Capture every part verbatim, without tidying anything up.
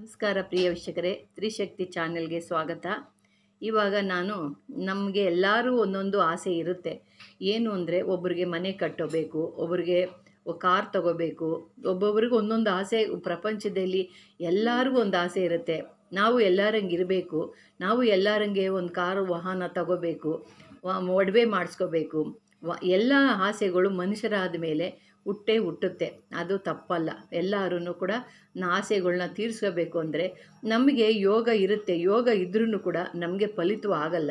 ನಮಸ್ಕಾರ ಪ್ರಿಯ ವೀಕ್ಷಕರೇ, ತ್ರಿಶಕ್ತಿ ಚಾನೆಲ್ಗೆ ಸ್ವಾಗತ. ಇವಾಗ ನಾನು ನಮಗೆ ಎಲ್ಲರೂ ಒಂದೊಂದು ಆಸೆ ಇರುತ್ತೆ. ಏನು ಅಂದರೆ, ಒಬ್ಬರಿಗೆ ಮನೆ ಕಟ್ಟೋಬೇಕು, ಒಬ್ಬರಿಗೆ ಕಾರ್ ತಗೋಬೇಕು, ಒಬ್ಬೊಬ್ರಿಗೆ ಒಂದೊಂದು ಆಸೆ. ಪ್ರಪಂಚದಲ್ಲಿ ಎಲ್ಲರಿಗೂ ಒಂದು ಆಸೆ ಇರುತ್ತೆ. ನಾವು ಎಲ್ಲರಂಗೆ ಇರಬೇಕು, ನಾವು ಎಲ್ಲರಂಗೆ ಒಂದು ಕಾರು ವಾಹನ ತಗೋಬೇಕು, ಒಡವೆ ಮಾಡಿಸ್ಕೋಬೇಕು. ವ ಎಲ್ಲ ಆಸೆಗಳು ಮನುಷ್ಯರಾದ ಮೇಲೆ ಹುಟ್ಟೇ ಹುಟ್ಟುತ್ತೆ, ಅದು ತಪ್ಪಲ್ಲ. ಎಲ್ಲರೂ ಕೂಡ ಆಸೆಗಳನ್ನ ತೀರಿಸ್ಕೋಬೇಕು ಅಂದರೆ ನಮಗೆ ಯೋಗ ಇರುತ್ತೆ. ಯೋಗ ಇದ್ರೂ ಕೂಡ ನಮಗೆ ಫಲಿತ ಆಗಲ್ಲ.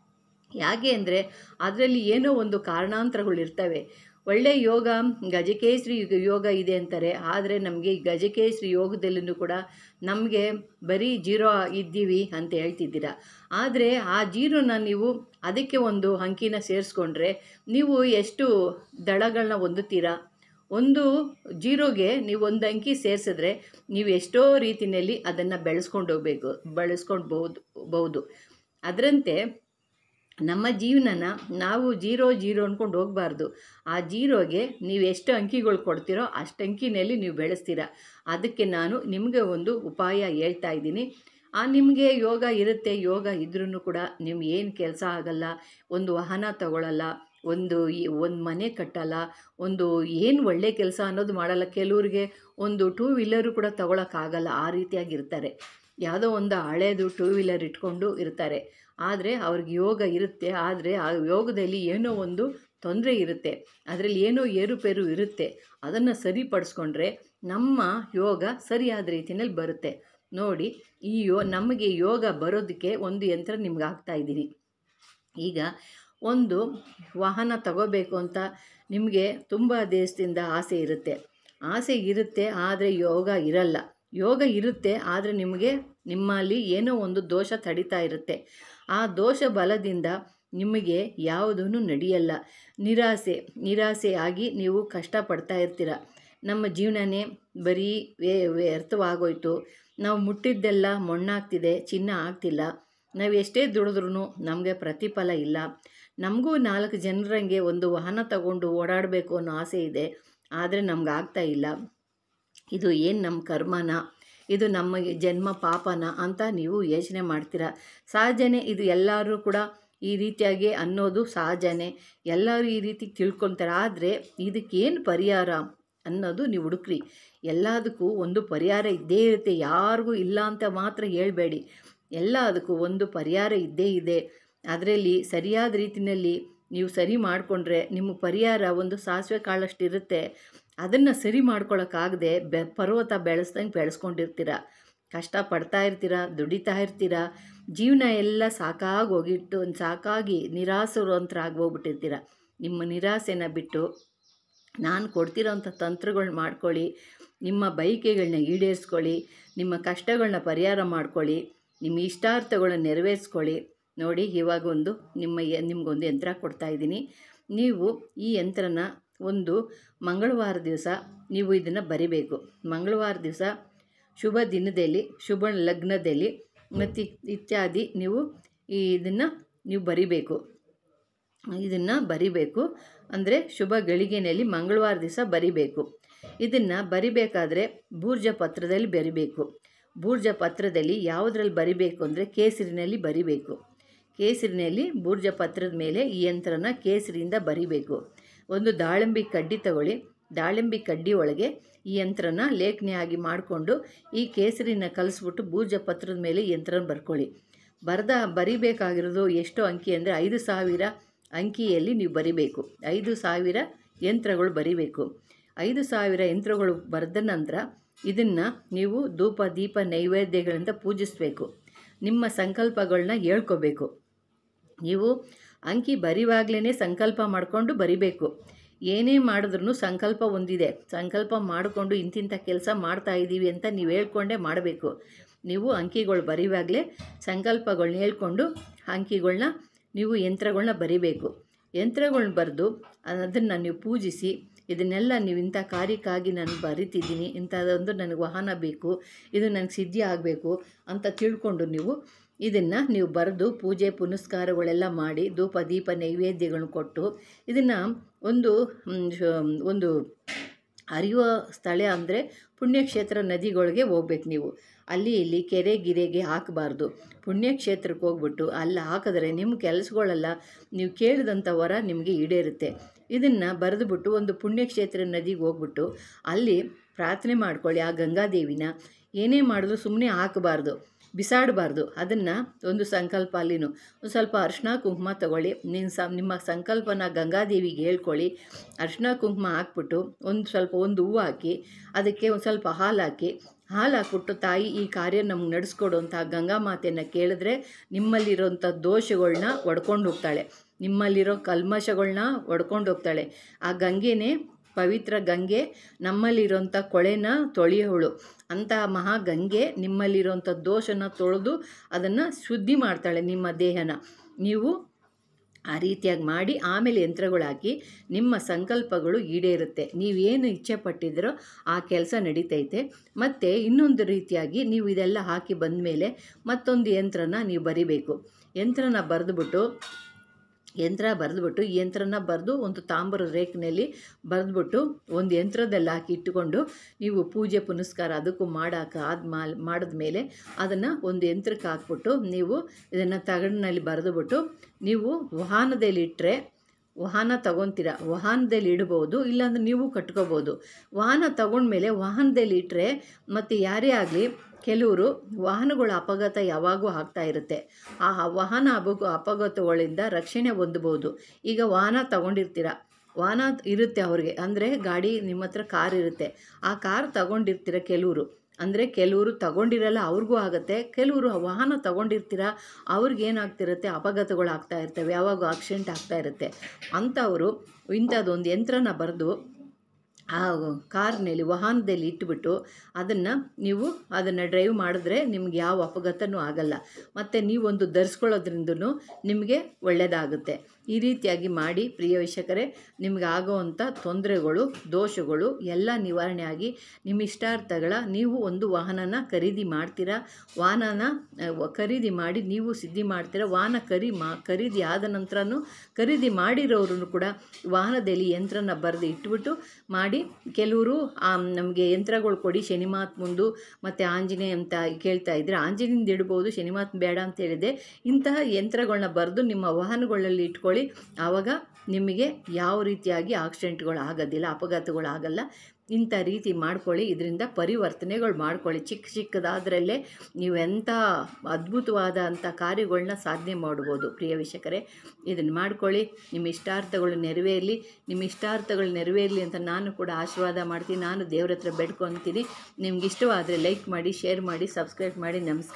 ಯಾಕೆ ಅಂದರೆ ಅದರಲ್ಲಿ ಏನೋ ಒಂದು ಕಾರಣಾಂತರಗಳು ಇರ್ತವೆ. ಒಳ್ಳೆಯ ಯೋಗ ಗಜಕೇಸರಿ ಯೋಗ ಇದೆ ಅಂತಾರೆ, ಆದರೆ ನಮಗೆ ಈ ಗಜಕೇಸರಿ ಯೋಗದಲ್ಲೂ ಕೂಡ ನಮಗೆ ಬರೀ ಜೀರೋ ಇದ್ದೀವಿ ಅಂತ ಹೇಳ್ತಿದ್ದೀರಾ. ಆದರೆ ಆ ಜೀರೋನ ನೀವು ಅದಕ್ಕೆ ಒಂದು ಅಂಕಿನ ಸೇರಿಸ್ಕೊಂಡ್ರೆ ನೀವು ಎಷ್ಟು ದಳಗಳನ್ನ ಹೊಂದುತ್ತೀರಾ. ಒಂದು ಜೀರೋಗೆ ನೀವು ಒಂದು ಅಂಕಿ ಸೇರಿಸಿದ್ರೆ ನೀವು ಎಷ್ಟೋ ರೀತಿಯಲ್ಲಿ ಅದನ್ನು ಬೆಳೆಸ್ಕೊಂಡು ಹೋಗಬೇಕು, ಬೆಳೆಸ್ಕೊಳ್ಬಹುದು ಬಹುದು ಅದರಂತೆ ನಮ್ಮ ಜೀವನನ ನಾವು ಜೀರೋ ಜೀರೋ ಅಂದ್ಕೊಂಡು ಹೋಗಬಾರ್ದು. ಆ ಜೀರೋಗೆ ನೀವು ಎಷ್ಟು ಅಂಕಿಗಳು ಕೊಡ್ತೀರೋ ಅಷ್ಟು ಅಂಕಿನಲ್ಲಿ ನೀವು ಬೆಳೆಸ್ತೀರ. ಅದಕ್ಕೆ ನಾನು ನಿಮಗೆ ಒಂದು ಉಪಾಯ ಹೇಳ್ತಾ ಇದ್ದೀನಿ. ಆ ನಿಮಗೆ ಯೋಗ ಇರುತ್ತೆ, ಯೋಗ ಇದ್ರೂ ಕೂಡ ನಿಮ್ಗೆ ಏನು ಕೆಲಸ ಆಗಲ್ಲ, ಒಂದು ವಾಹನ ತಗೊಳ್ಳಲ್ಲ, ಒಂದು ಈ ಒಂದು ಮನೆ ಕಟ್ಟಲ್ಲ, ಒಂದು ಏನು ಒಳ್ಳೆ ಕೆಲಸ ಅನ್ನೋದು ಮಾಡಲ್ಲ. ಕೆಲವ್ರಿಗೆ ಒಂದು ಟೂ ವೀಲರು ಕೂಡ ತಗೊಳಕ್ಕಾಗಲ್ಲ, ಆ ರೀತಿಯಾಗಿರ್ತಾರೆ. ಯಾವುದೋ ಒಂದು ಹಳೇದು ಟೂ ವೀಲರ್ ಇಟ್ಕೊಂಡು ಇರ್ತಾರೆ. ಆದರೆ ಅವ್ರಿಗೆ ಯೋಗ ಇರುತ್ತೆ, ಆದರೆ ಆ ಯೋಗದಲ್ಲಿ ಏನೋ ಒಂದು ತೊಂದರೆ ಇರುತ್ತೆ, ಅದರಲ್ಲಿ ಏನೋ ಏರುಪೇರು ಇರುತ್ತೆ. ಅದನ್ನು ಸರಿಪಡಿಸ್ಕೊಂಡ್ರೆ ನಮ್ಮ ಯೋಗ ಸರಿಯಾದ ರೀತಿಯಲ್ಲಿ ಬರುತ್ತೆ. ನೋಡಿ, ಈ ಯೋ ನಮಗೆ ಯೋಗ ಬರೋದಕ್ಕೆ ಒಂದು ಯಂತ್ರ ನಿಮ್ಗೆ ಹಾಕ್ತಾಯಿದ್ದೀನಿ. ಈಗ ಒಂದು ವಾಹನ ತಗೋಬೇಕು ಅಂತ ನಿಮಗೆ ತುಂಬ ದೇಶದಿಂದ ಆಸೆ ಇರುತ್ತೆ. ಆಸೆ ಇರುತ್ತೆ, ಆದರೆ ಯೋಗ ಇರಲ್ಲ. ಯೋಗ ಇರುತ್ತೆ, ಆದರೆ ನಿಮಗೆ ನಿಮ್ಮಲ್ಲಿ ಏನೋ ಒಂದು ದೋಷ ತಡೀತಾ ಇರುತ್ತೆ. ಆ ದೋಷ ಬಲದಿಂದ ನಿಮಗೆ ಯಾವುದೂ ನಡೆಯಲ್ಲ. ನಿರಾಸೆ ನಿರಾಸೆ ಆಗಿ ನೀವು ಕಷ್ಟಪಡ್ತಾ ಇರ್ತೀರ. ನಮ್ಮ ಜೀವನನೇ ಬರೀ ವೇ ವ್ಯರ್ಥವಾಗೋಯ್ತು, ನಾವು ಮುಟ್ಟಿದ್ದೆಲ್ಲ ಮಣ್ಣಾಗ್ತಿದೆ, ಚಿನ್ನ ಆಗ್ತಿಲ್ಲ, ನಾವು ಎಷ್ಟೇ ದುಡಿದ್ರೂ ನಮಗೆ ಪ್ರತಿಫಲ ಇಲ್ಲ. ನಮಗೂ ನಾಲ್ಕು ಜನರಂಗೆ ಒಂದು ವಾಹನ ತಗೊಂಡು ಓಡಾಡಬೇಕು ಅನ್ನೋ ಆಸೆ ಇದೆ, ಆದರೆ ನಮ್ಗೆ ಆಗ್ತಾ ಇಲ್ಲ. ಇದು ಏನು ನಮ್ಮ ಕರ್ಮನ, ಇದು ನಮಗೆ ಜನ್ಮ ಪಾಪನ ಅಂತ ನೀವು ಯೋಚನೆ ಮಾಡ್ತೀರ. ಸಹಜನೇ, ಇದು ಎಲ್ಲರೂ ಕೂಡ ಈ ರೀತಿಯಾಗಿ ಅನ್ನೋದು ಸಹಜನೇ. ಎಲ್ಲರೂ ಈ ರೀತಿ ತಿಳ್ಕೊತಾರೆ. ಆದರೆ ಇದಕ್ಕೇನು ಪರಿಹಾರ ಅನ್ನೋದು ನೀವು ಹುಡುಕ್ರಿ. ಎಲ್ಲದಕ್ಕೂ ಒಂದು ಪರಿಹಾರ ಇದ್ದೇ ಇರುತ್ತೆ. ಯಾರಿಗೂ ಇಲ್ಲ ಅಂತ ಮಾತ್ರ ಹೇಳಬೇಡಿ, ಎಲ್ಲದಕ್ಕೂ ಒಂದು ಪರಿಹಾರ ಇದ್ದೇ ಇದೆ. ಅದರಲ್ಲಿ ಸರಿಯಾದ ರೀತಿಯಲ್ಲಿ ನೀವು ಸರಿ ಮಾಡಿಕೊಂಡ್ರೆ ನಿಮ್ಮ ಪರಿಹಾರ ಒಂದು ಸಾಸಿವೆ ಕಾಳಷ್ಟು ಇರುತ್ತೆ. ಅದನ್ನು ಸರಿ ಮಾಡ್ಕೊಳಕ್ಕಾಗದೆ ಬೆ ಪರ್ವತ ಬೆಳೆಸ್ದಂಗೆ ಬೆಳೆಸ್ಕೊಂಡಿರ್ತೀರ, ಕಷ್ಟಪಡ್ತಾ ಇರ್ತೀರ, ದುಡಿತಾ ಇರ್ತೀರ. ಜೀವನ ಎಲ್ಲ ಸಾಕಾಗಿ ಹೋಗಿಟ್ಟು ಒಂದು ಸಾಕಾಗಿ ನಿರಾಸರಂತರಾಗಿ ಹೋಗ್ಬಿಟ್ಟಿರ್ತೀರ. ನಿಮ್ಮ ನಿರಾಸೆನ ಬಿಟ್ಟು ನಾನು ಕೊಡ್ತಿರೋಂಥ ತಂತ್ರಗಳನ್ನ ಮಾಡ್ಕೊಳ್ಳಿ, ನಿಮ್ಮ ಬಯಕೆಗಳನ್ನ ಈಡೇರಿಸ್ಕೊಳ್ಳಿ, ನಿಮ್ಮ ಕಷ್ಟಗಳನ್ನ ಪರಿಹಾರ ಮಾಡ್ಕೊಳ್ಳಿ, ನಿಮ್ಮ ಇಷ್ಟಾರ್ಥಗಳನ್ನ ನೆರವೇರಿಸ್ಕೊಳ್ಳಿ. ನೋಡಿ, ಇವಾಗ ಒಂದು ನಿಮ್ಮ ನಿಮಗೊಂದು ಯಂತ್ರ ಕೊಡ್ತಾಯಿದ್ದೀನಿ. ನೀವು ಈ ಯಂತ್ರನ ಒಂದು ಮಂಗಳವಾರ ದಿವಸ ನೀವು ಇದನ್ನು ಬರಿಬೇಕು. ಮಂಗಳವಾರ ದಿವಸ ಶುಭ ದಿನದಲ್ಲಿ, ಶುಭ ಲಗ್ನದಲ್ಲಿ ಮತ್ತು ಇತ್ಯಾದಿ ನೀವು ಇದನ್ನು ನೀವು ಬರಿಬೇಕು. ಇದನ್ನು ಬರಿಬೇಕು ಅಂದರೆ ಶುಭ ಗಳಿಗೆಯಲ್ಲಿ ಮಂಗಳವಾರ ದಿವಸ ಬರಿಬೇಕು. ಇದನ್ನು ಬರಿಬೇಕಾದ್ರೆ ಬೂರ್ಜ ಪತ್ರದಲ್ಲಿ ಬರಿಬೇಕು. ಬೂರ್ಜ ಪತ್ರದಲ್ಲಿ ಯಾವುದ್ರಲ್ಲಿ ಬರಿಬೇಕು ಅಂದರೆ ಕೇಸರಿನಲ್ಲಿ ಬರಿಬೇಕು. ಕೇಸರಿನಲ್ಲಿ ಬೂರ್ಜ ಪತ್ರದ ಮೇಲೆ ಈ ಯಂತ್ರನ ಕೇಸರಿಯಿಂದ ಬರಿಬೇಕು. ಒಂದು ದಾಳಿಂಬೆ ಕಡ್ಡಿ ತಗೊಳ್ಳಿ. ದಾಳಿಂಬೆ ಕಡ್ಡಿ ಒಳಗೆ ಈ ಯಂತ್ರನ ಲೇಖನಿ ಆಗಿ ಮಾಡಿಕೊಂಡು ಈ ಕೇಸರಿನ ಕಲಿಸ್ಬಿಟ್ಟು ಬೂರ್ಜ ಪತ್ರದ ಮೇಲೆ ಈ ಯಂತ್ರನ ಬರ್ಕೊಳ್ಳಿ. ಬರೆದ ಬರಿಬೇಕಾಗಿರೋದು ಎಷ್ಟು ಅಂಕಿ ಅಂದರೆ ಐದು ಸಾವಿರ ಅಂಕಿಯಲ್ಲಿ ನೀವು ಬರಿಬೇಕು. ಐದು ಸಾವಿರ ಯಂತ್ರಗಳು ಬರಿಬೇಕು. ಐದು ಸಾವಿರ ಯಂತ್ರಗಳು ಬರೆದ ನಂತರ ಇದನ್ನು ನೀವು ಧೂಪ ದೀಪ ನೈವೇದ್ಯಗಳಿಂದ ಪೂಜಿಸಬೇಕು. ನಿಮ್ಮ ಸಂಕಲ್ಪಗಳನ್ನ ಹೇಳ್ಕೋಬೇಕು. ನೀವು ಅಂಕಿ ಬರಿವಾಗಲೇ ಸಂಕಲ್ಪ ಮಾಡಿಕೊಂಡು ಬರಿಬೇಕು. ಏನೇ ಮಾಡಿದ್ರೂ ಸಂಕಲ್ಪ ಒಂದಿದೆ, ಸಂಕಲ್ಪ ಮಾಡಿಕೊಂಡು ಇಂತಿಂಥ ಕೆಲಸ ಮಾಡ್ತಾಯಿದ್ದೀವಿ ಅಂತ ನೀವು ಹೇಳ್ಕೊಂಡೇ ಮಾಡಬೇಕು. ನೀವು ಅಂಕಿಗಳು ಬರಿವಾಗಲೇ ಸಂಕಲ್ಪಗಳನ್ನ ಹೇಳ್ಕೊಂಡು ಅಂಕಿಗಳನ್ನ ನೀವು ಯಂತ್ರಗಳನ್ನ ಬರಿಬೇಕು. ಯಂತ್ರಗಳ್ನ ಬರೆದು ಅದನ್ನು ನೀವು ಪೂಜಿಸಿ, ಇದನ್ನೆಲ್ಲ ನೀವು ಇಂಥ ಕಾರ್ಯಕ್ಕಾಗಿ ನಾನು ಬರಿತಿದ್ದೀನಿ, ಇಂಥದ್ದೊಂದು ನನಗೆ ವಾಹನ ಬೇಕು, ಇದು ನನಗೆ ಸಿದ್ಧಿ ಆಗಬೇಕು ಅಂತ ತಿಳ್ಕೊಂಡು ನೀವು ಇದನ್ನು ನೀವು ಬರೆದು ಪೂಜೆ ಪುನಸ್ಕಾರಗಳೆಲ್ಲ ಮಾಡಿ ಧೂಪ ದೀಪ ನೈವೇದ್ಯಗಳನ್ನ ಕೊಟ್ಟು ಇದನ್ನು ಒಂದು ಒಂದು ಹರಿಯುವ ಸ್ಥಳ ಅಂದರೆ ಪುಣ್ಯಕ್ಷೇತ್ರ ನದಿಗಳಿಗೆ ಹೋಗ್ಬೇಕು ನೀವು. ಅಲ್ಲಿ ಇಲ್ಲಿ ಕೆರೆ ಗಿರೆಗೆ ಹಾಕಬಾರ್ದು. ಪುಣ್ಯಕ್ಷೇತ್ರಕ್ಕೆ ಹೋಗ್ಬಿಟ್ಟು ಅಲ್ಲಿ ಹಾಕಿದ್ರೆ ನಿಮ್ಮ ಕೆಲಸಗಳೆಲ್ಲ ನೀವು ಕೇಳಿದಂಥ ವರ ನಿಮಗೆ ಈಡೇರುತ್ತೆ. ಇದನ್ನು ಬರೆದುಬಿಟ್ಟು ಒಂದು ಪುಣ್ಯಕ್ಷೇತ್ರ ನದಿಗೆ ಹೋಗ್ಬಿಟ್ಟು ಅಲ್ಲಿ ಪ್ರಾರ್ಥನೆ ಮಾಡ್ಕೊಳ್ಳಿ. ಆ ಗಂಗಾದೇವಿನ ಏನೇ ಮಾಡಿದ್ರು ಸುಮ್ಮನೆ ಹಾಕಬಾರ್ದು, ಬಿಸಾಡಬಾರ್ದು. ಅದನ್ನು ಒಂದು ಸಂಕಲ್ಪ ಅಲ್ಲಿನೂ ಒಂದು ಸ್ವಲ್ಪ ಅರಿಶಿನ ಕುಂಕುಮ ತಗೊಳ್ಳಿ. ನಿಮ್ಮ ಸ ನಿಮ್ಮ ಸಂಕಲ್ಪನ ಗಂಗಾದೇವಿಗೆ ಹೇಳ್ಕೊಳ್ಳಿ. ಅರಿಶಿನ ಕುಂಕುಮ ಹಾಕ್ಬಿಟ್ಟು ಒಂದು ಸ್ವಲ್ಪ ಒಂದು ಹೂವು ಹಾಕಿ ಅದಕ್ಕೆ ಒಂದು ಸ್ವಲ್ಪ ಹಾಲು ಹಾಕಿ ಹಾಲು ಹಾಕ್ಬಿಟ್ಟು ತಾಯಿ ಈ ಕಾರ್ಯ ನಮ್ಗೆ ನಡೆಸ್ಕೊಡು ಅಂತ ಗಂಗಾ ಮಾತೆಯನ್ನು ಕೇಳಿದ್ರೆ ನಿಮ್ಮಲ್ಲಿರೋಂಥ ದೋಷಗಳನ್ನ ಒಡ್ಕೊಂಡು ಹೋಗ್ತಾಳೆ, ನಿಮ್ಮಲ್ಲಿರೋ ಕಲ್ಮಶಗಳನ್ನ ಒಡ್ಕೊಂಡು ಹೋಗ್ತಾಳೆ. ಆ ಗಂಗೆನೇ ಪವಿತ್ರ ಗಂಗೆ, ನಮ್ಮಲ್ಲಿರೋಂಥ ಕೊಳೆನ ತೊಳೆಯೋಳು. ಅಂತಹ ಮಹಾಗಂಗೆ ನಿಮ್ಮಲ್ಲಿರೋಂಥ ದೋಷನ ತೊಳೆದು ಅದನ್ನು ಶುದ್ಧಿ ಮಾಡ್ತಾಳೆ ನಿಮ್ಮ ದೇಹನ. ನೀವು ಆ ರೀತಿಯಾಗಿ ಮಾಡಿ ಆಮೇಲೆ ಯಂತ್ರಗಳು ಹಾಕಿ ನಿಮ್ಮ ಸಂಕಲ್ಪಗಳು ಈಡೇರುತ್ತೆ. ನೀವೇನು ಇಚ್ಛೆ ಪಟ್ಟಿದ್ರೋ ಆ ಕೆಲಸ ನಡೀತೈತೆ. ಮತ್ತು ಇನ್ನೊಂದು ರೀತಿಯಾಗಿ ನೀವು ಇದೆಲ್ಲ ಹಾಕಿ ಬಂದಮೇಲೆ ಮತ್ತೊಂದು ಯಂತ್ರನ ನೀವು ಬರಿಬೇಕು. ಯಂತ್ರನ ಬರೆದುಬಿಟ್ಟು ಯಂತ್ರ ಬರೆದುಬಿಟ್ಟು ಈ ಯಂತ್ರನ ಬರೆದು ಒಂದು ತಾಮ್ರದ ರೇಖಿನಲ್ಲಿ ಬರೆದುಬಿಟ್ಟು ಒಂದು ಯಂತ್ರದಲ್ಲಿ ಹಾಕಿ ಇಟ್ಟುಕೊಂಡು ನೀವು ಪೂಜೆ ಪುನಸ್ಕಾರ ಅದಕ್ಕೂ ಮಾಡಾಕ ಆದ ಮಾಲ್ ಮಾಡಿದ್ಮೇಲೆ ಅದನ್ನು ಒಂದು ಯಂತ್ರಕ್ಕೆ ಹಾಕ್ಬಿಟ್ಟು ನೀವು ಇದನ್ನು ತಗಡಿನಲ್ಲಿ ಬರೆದುಬಿಟ್ಟು ನೀವು ವಾಹನದಲ್ಲಿ ಇಟ್ಟರೆ ವಾಹನ ತಗೊತೀರ, ವಾಹನದಲ್ಲಿ ಇಡ್ಬೋದು, ಇಲ್ಲಾಂದ್ರೆ ನೀವು ಕಟ್ಕೋಬೋದು. ವಾಹನ ತಗೊಂಡ್ಮೇಲೆ ವಾಹನದಲ್ಲಿ ಇಟ್ಟರೆ ಮತ್ತು ಯಾರೇ ಆಗಲಿ ಕೆಲವರು ವಾಹನಗಳ ಅಪಘಾತ ಯಾವಾಗೂ ಆಗ್ತಾ ಇರುತ್ತೆ. ಆ ವಾಹನ ಅಪಘ ಅಪಘಾತಗಳಿಂದ ರಕ್ಷಣೆ ಹೊಂದಬಹುದು. ಈಗ ವಾಹನ ತಗೊಂಡಿರ್ತೀರ, ವಾಹನ ಇರುತ್ತೆ ಅವ್ರಿಗೆ, ಅಂದರೆ ಗಾಡಿ ನಿಮ್ಮ ಹತ್ರ ಕಾರ್ ಇರುತ್ತೆ, ಆ ಕಾರ್ ತಗೊಂಡಿರ್ತೀರ ಕೆಲವರು, ಅಂದರೆ ಕೆಲವರು ತಗೊಂಡಿರಲ್ಲ ಅವ್ರಿಗೂ ಆಗುತ್ತೆ. ಕೆಲವರು ವಾಹನ ತಗೊಂಡಿರ್ತೀರ ಅವ್ರಿಗೇನಾಗ್ತಿರುತ್ತೆ ಅಪಘಾತಗಳು ಆಗ್ತಾ ಇರ್ತವೆ, ಯಾವಾಗ ಆಕ್ಸಿಡೆಂಟ್ ಆಗ್ತಾ ಇರುತ್ತೆ. ಅಂಥವರು ಇಂಥದ್ದೊಂದು ಯಂತ್ರನ ಬರೆದು ಆ ಕಾರ್ನಲ್ಲಿ ವಾಹನದಲ್ಲಿ ಇಟ್ಬಿಟ್ಟು ಅದನ್ನು ನೀವು ಅದನ್ನು ಡ್ರೈವ್ ಮಾಡಿದ್ರೆ ನಿಮ್ಗೆ ಯಾವ ಅಪಘಾತನೂ ಆಗಲ್ಲ. ಮತ್ತು ನೀವೊಂದು ಧರಿಸ್ಕೊಳ್ಳೋದ್ರಿಂದನೂ ನಿಮಗೆ ಒಳ್ಳೆಯದಾಗುತ್ತೆ. ಈ ರೀತಿಯಾಗಿ ಮಾಡಿ ಪ್ರಿಯ ವೀಕ್ಷಕರೇ, ನಿಮಗೆ ಆಗೋವಂಥ ತೊಂದರೆಗಳು ದೋಷಗಳು ಎಲ್ಲ ನಿವಾರಣೆ ಆಗಿ ನಿಮ್ಮ ಇಷ್ಟಾರ್ಥಗಳ ನೀವು ಒಂದು ವಾಹನನ ಖರೀದಿ ಮಾಡ್ತೀರಾ. ವಾಹನನ ಖರೀದಿ ಮಾಡಿ ನೀವು ಸಿದ್ಧಿ ಮಾಡ್ತೀರಾ. ವಾಹನ ಖರೀ ಮಾ ಖರೀದಿ ಆದ ನಂತರನೂ ಖರೀದಿ ಮಾಡಿರೋರು ಕೂಡ ವಾಹನದಲ್ಲಿ ಯಂತ್ರನ ಬರೆದು ಇಟ್ಬಿಟ್ಟು ಮಾಡಿ. ಕೆಲವರು ನಮಗೆ ಯಂತ್ರಗಳು ಕೊಡಿ ಶನಿಮಾತ್ ಮುಂದು ಮತ್ತು ಆಂಜನೇಯ ಅಂತ ಕೇಳ್ತಾ ಇದ್ದರೆ ಆಂಜನೇಯಂದು ಇಡ್ಬೋದು, ಶನಿಮಾತ್ ಬೇಡ ಅಂತ ಹೇಳಿದೆ. ಇಂತಹ ಯಂತ್ರಗಳನ್ನ ಬರೆದು ನಿಮ್ಮ ವಾಹನಗಳಲ್ಲಿ ಇಟ್ಕೊಳ್ಳಿ. ಆವಾಗ ನಿಮಗೆ ಯಾವ ರೀತಿಯಾಗಿ ಆಕ್ಸಿಡೆಂಟ್ಗಳು ಆಗೋದಿಲ್ಲ, ಅಪಘಾತಗಳು ಆಗಲ್ಲ. ಇಂಥ ರೀತಿ ಮಾಡ್ಕೊಳ್ಳಿ. ಇದರಿಂದ ಪರಿವರ್ತನೆಗಳು ಮಾಡ್ಕೊಳ್ಳಿ. ಚಿಕ್ಕ ಚಿಕ್ಕದಾದ್ರಲ್ಲೇ ನೀವು ಎಂಥ ಅದ್ಭುತವಾದ ಅಂಥ ಕಾರ್ಯಗಳನ್ನ ಸಾಧನೆ ಮಾಡ್ಬೋದು ಪ್ರಿಯ ವೀಕ್ಷಕರೇ. ಇದನ್ನು ಮಾಡ್ಕೊಳ್ಳಿ. ನಿಮ್ಮ ಇಷ್ಟಾರ್ಥಗಳು ನೆರವೇರಲಿ. ನಿಮ್ಮ ಇಷ್ಟಾರ್ಥಗಳು ನೆರವೇರಲಿ ಅಂತ ನಾನು ಕೂಡ ಆಶೀರ್ವಾದ ಮಾಡ್ತೀನಿ. ನಾನು ದೇವ್ರ ಹತ್ರ ಬೇಡ್ಕೊತೀನಿ. ನಿಮ್ಗೆ ಇಷ್ಟವಾದರೆ ಲೈಕ್ ಮಾಡಿ, ಶೇರ್ ಮಾಡಿ, ಸಬ್ಸ್ಕ್ರೈಬ್ ಮಾಡಿ. ನಮಸ್ಕಾರ.